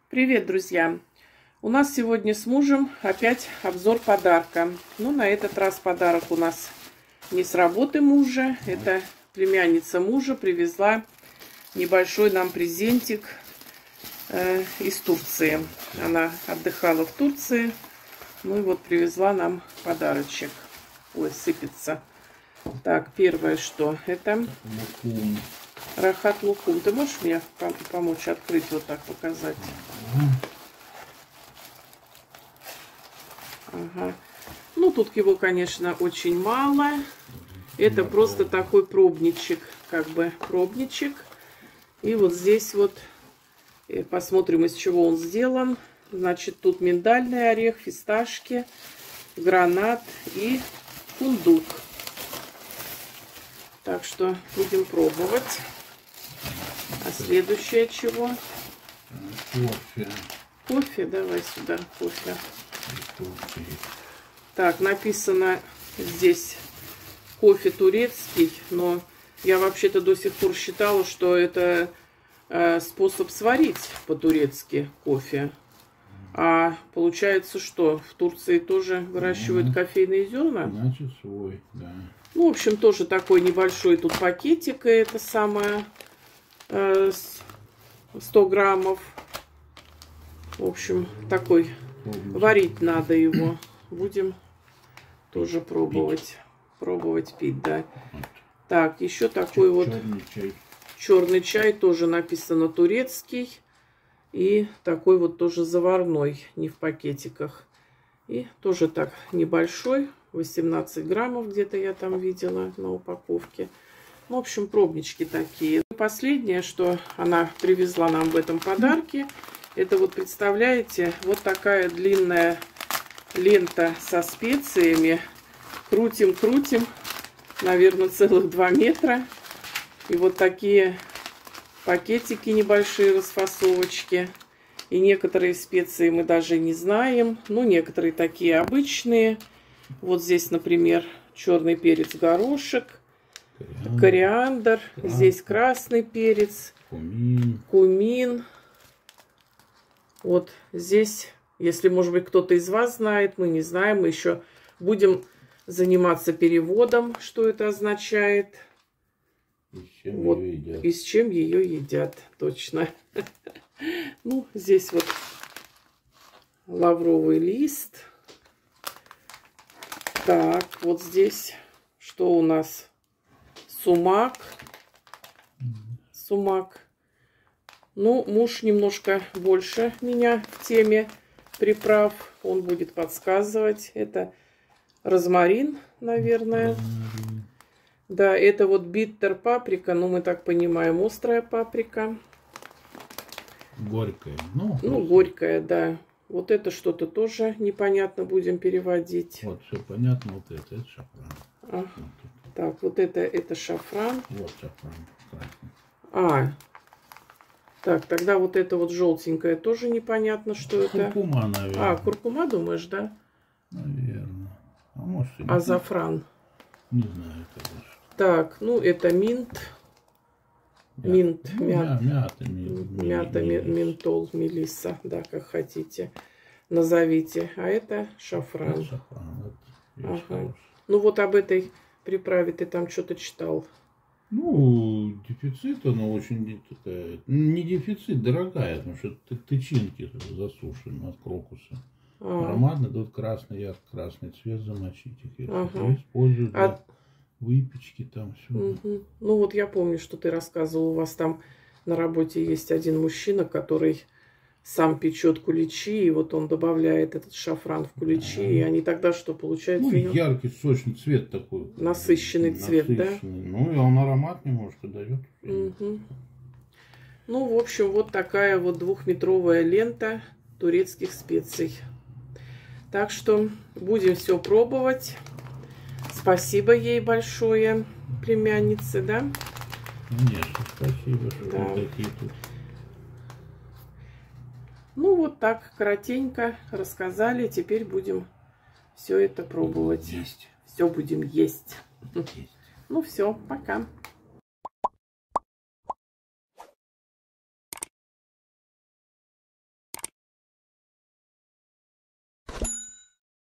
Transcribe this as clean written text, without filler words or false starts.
Привет, друзья! У нас сегодня с мужем опять обзор подарка. Но на этот раз подарок у нас не с работы мужа. Это племянница мужа привезла небольшой нам презентик из Турции. Она отдыхала в Турции. Ну и вот привезла нам подарочек. Ой, сыпется. Так, первое что? Это Рахат Лукум. Ты можешь мне помочь открыть, вот так показать? Ага. Ну, тут его, конечно, очень мало. Это просто такой пробничек, как бы пробничек. И вот здесь вот, посмотрим, из чего он сделан. Значит, тут миндальный орех, фисташки, гранат и фундук. Так что будем пробовать. А следующее чего? Кофе. Кофе? Давай сюда кофе. Так, написано здесь кофе турецкий, но я вообще-то до сих пор считала, что это способ сварить по-турецки кофе. А получается, что в Турции тоже выращивают кофейные зерна? Значит, свой, да. Ну, в общем, тоже такой небольшой тут пакетик, и это самое 100 граммов. В общем, такой, варить надо его. Будем тоже пробовать. Пробовать пить, да. Так, еще такой вот черный чай, тоже написано турецкий. И такой вот тоже заварной, не в пакетиках. И тоже так небольшой, 18 граммов где-то я там видела на упаковке. В общем, пробнички такие. Последнее, что она привезла нам в этом подарке, это вот, представляете, вот такая длинная лента со специями. Крутим, крутим, наверное, целых 2 метра. И вот такие пакетики небольшие, расфасовочки. И некоторые специи мы даже не знаем. Ну, некоторые такие обычные. Вот здесь, например, черный перец, горошек, кориандр. Здесь красный перец, кумин. Вот здесь, если, может быть, кто-то из вас знает, мы не знаем. Мы еще будем заниматься переводом, что это означает. Вот, и с чем ее едят, точно. Ну, здесь вот лавровый лист. Так, вот здесь что у нас? Сумак. Сумак. Ну, муж немножко больше меня в теме приправ. Он будет подсказывать. Это розмарин, наверное. Да, это вот биттер паприка. Ну, мы так понимаем, острая паприка. Горькая. Ну, горькая, да. Вот это что-то тоже непонятно будем переводить. Вот, все понятно. Вот это шафран. А, вот так, вот это шафран. Вот шафран красный. А, так, тогда вот это вот желтенькое тоже непонятно, что это. Куркума, наверное. А, куркума, думаешь, да? Наверное. А может и азафран. Не знаю, конечно. Так, ну это минт. Минт, мята, ментол, мелисса, да, как хотите, назовите. А это шафран. Шафран, вот, ага. Ну вот об этой приправе ты там что-то читал. Ну, дефицит, она очень такая, не дефицит, дорогая, потому что тычинки засушены от крокуса. Ароматно, тут красный, ярко-красный цвет, замочить их. Ага. Используют для выпечки там все. Угу. Ну вот я помню, что ты рассказывал, у вас там на работе есть один мужчина, который сам печет куличи, и вот он добавляет этот шафран в куличи, и они тогда что получается? Ну, яркий, сочный цвет такой. Насыщенный цвет, да? Ну, и он аромат немножко дает. Угу. Ну, в общем, вот такая вот 2-метровая лента турецких специй. Так что будем все пробовать. Спасибо ей большое, племяннице, да? Конечно, спасибо, что да. такие тут. Ну, вот так коротенько рассказали. Теперь будем все это пробовать. Есть. Все будем есть. Есть. Ну, все, пока.